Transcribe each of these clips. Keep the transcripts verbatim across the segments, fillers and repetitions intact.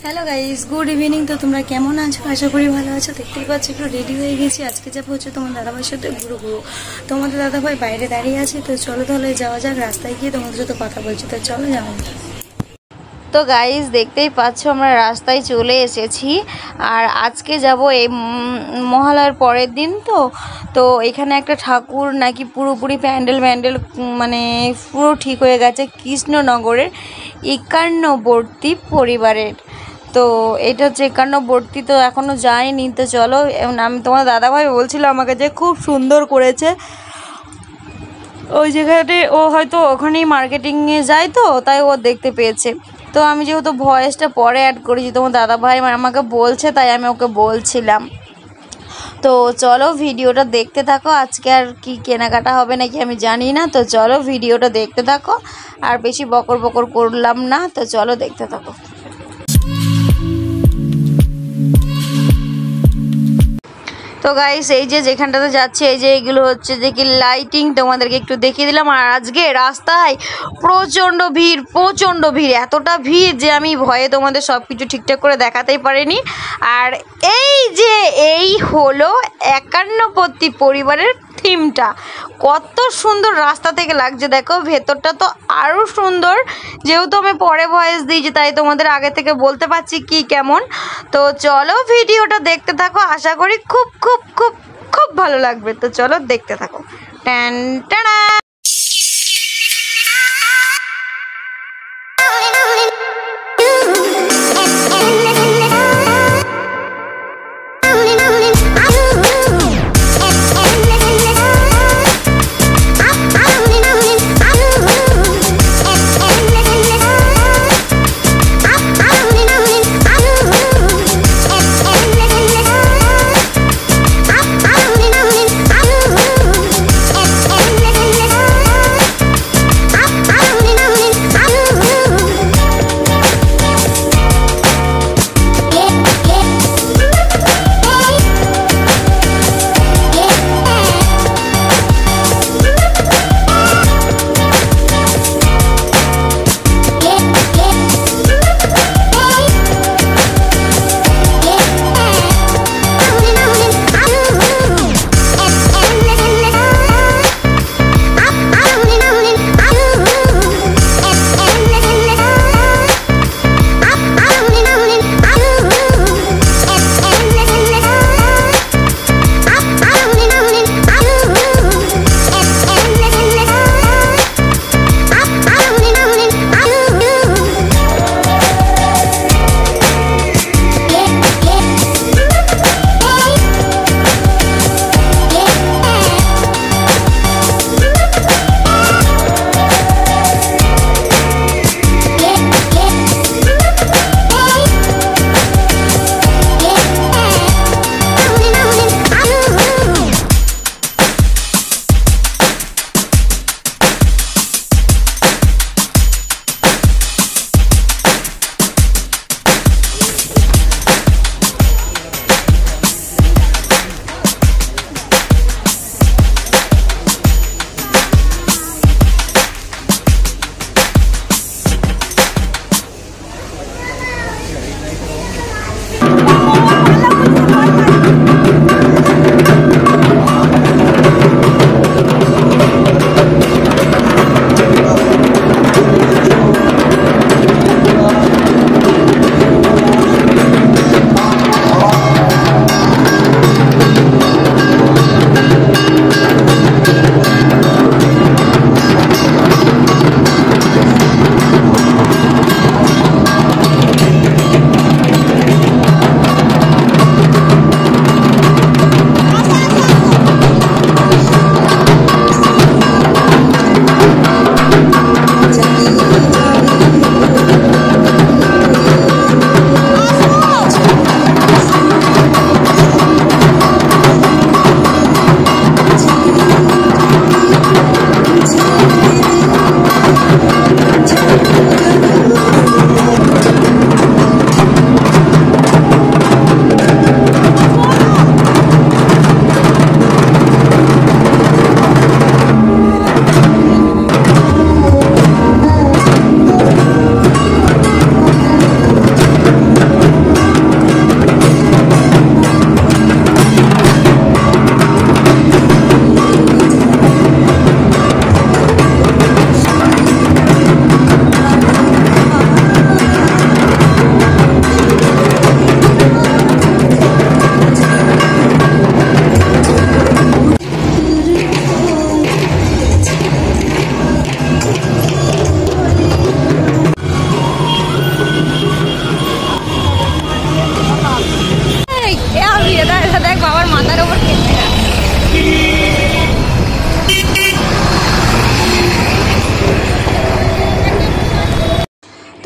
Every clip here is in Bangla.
Hello guys good evening. तो तुम्हारा केमन आছো? आशा करी ভালো আছো। দেখতেই পাচ্ছ একটু রেডি হয়ে গেছি। আজকে যাব হচ্ছে তোমার দাদাভাইয়ের সাথে ঘুরো ঘুরো। তোমাদের দাদাভাই বাইরে দাঁড়িয়ে আছে, তো চলো তাহলে যাওয়া যাক। রাস্তায় গিয়ে তোমাদের সাথে কথা বলছি, তো চলো যাও। তো গাইস দেখতেই পাচ্ছ আমরা রাস্তায় চলে এসেছি, আর আজকে যাব এই মহালয়ার পরের দিন। তো তো এখানে একটা ঠাকুর নাকি পুরোপুরি প্যান্ডেল প্যান্ডেল মানে পুরো ঠিক হয়ে গেছে কৃষ্ণনগরের একান্নবর্তী পরিবারের। তো এটা হচ্ছে একান্নবর্তী, তো এখনও যায়নি। তো চলো, আমি তোমার দাদাভাই বলছিল আমাকে যে খুব সুন্দর করেছে ওই জায়গাতে। ও হয়তো ওখানেই মার্কেটিংয়ে যায়, তো তাই ও দেখতে পেয়েছে। তো আমি যেহেতু ভয়েসটা পরে অ্যাড করেছি, তোমার দাদাভাই আমাকে বলছে, তাই আমি ওকে বলছিলাম। তো চলো ভিডিওটা দেখতে থাকো। আজকে আর কি কেনাকাটা হবে নাকি আমি জানি না। তো চলো ভিডিওটা দেখতে থাকো, আর বেশি বকর বকর করলাম না। তো চলো দেখতে থাকো। তো গাইস এই যে যেখানটাতে যাচ্ছে, এই যে এগুলো হচ্ছে যে কি লাইটিং, তোমাদেরকে একটু দেখিয়ে দিলাম। আর আজকে রাস্তায় প্রচণ্ড ভিড়, প্রচণ্ড ভিড়, এতটা ভিড় যে আমি ভয়ে তোমাদের সব কিছু ঠিকঠাক করে দেখাতেই পারিনি। আর এই যে এই হলো একান্নবর্তী পরিবারের থিমটা, কত সুন্দর রাস্তা থেকে লাগছে দেখো। ভেতরটা তো আরও সুন্দর, যেহেতু আমি পরে ভয়েস দিয়েছি তাই তোমাদের আগে থেকে বলতে পারছি কি কেমন। তো চলো ভিডিওটা দেখতে থাকো, আশা করি খুব খুব খুব খুব ভালো লাগবে। তো চলো দেখতে থাকো। টান টানা।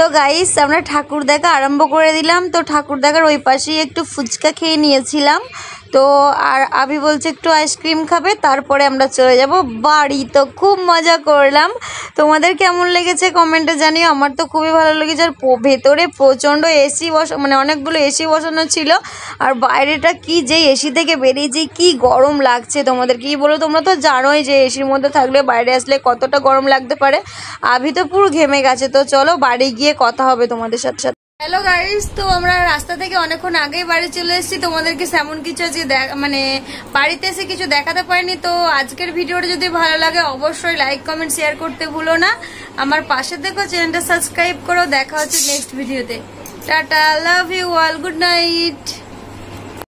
গাইস, আমরা ঠাকুর দেখা আরম্ভ করে দিলাম। তো ঠাকুর দেখার ওই পাশেই একটু ফুচকা খেয়ে নিয়েছিলাম। তো আর আবি বলছে একটু আইসক্রিম খাবে, তারপরে আমরা চলে যাব বাড়ি। তো খুব মজা করলাম। তোমাদের কেমন লেগেছে কমেন্টে জানিও। আমার তো খুবই ভালো লেগেছে। আর ভেতরে প্রচণ্ড এসি বসা মানে অনেকগুলো এসি বসানো ছিল। আর বাইরেটা কি যে এসি থেকে বেরিয়েছি কি গরম লাগছে। তোমাদের কি বলো, তোমরা তো জানোই যে এসির মধ্যে থাকলে বাইরে আসলে কতটা গরম লাগতে পারে। আবি তো পুরো ঘেমে গেছে। তো চলো বাড়ি গিয়ে কথা হবে তোমাদের সাথে সাথে। হ্যালো গাইস, তো আমরা রাস্তা থেকে অনেকক্ষণ আগেই বাড়ি চলে এসেছি। তোমাদেরকে তেমন কিছু আজকে মানে বাড়িতে এসে কিছু দেখাতে পারিনি। তো আজকের ভিডিওটা যদি ভালো লাগে অবশ্যই লাইক কমেন্ট শেয়ার করতে ভুলো না। আমার পাশে দেখো, চ্যানেলটা সাবস্ক্রাইব করো। দেখা হচ্ছে নেক্সট ভিডিওতে। Tata, love you all, good night.